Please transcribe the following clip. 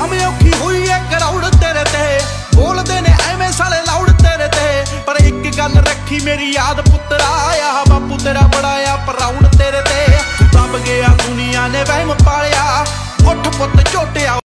भावें औखी हुई है कराउड़ तेरे ते, बोलदे ने एवें साले लाउड़ तेरे ते। पर एक गल रखी मेरी याद पुत्तरा, आ बापू तेरा बड़ा आ प्राउड तेरे ते। दब गया दुनिया ने वहम पालिया, उठ पुत झोटिया।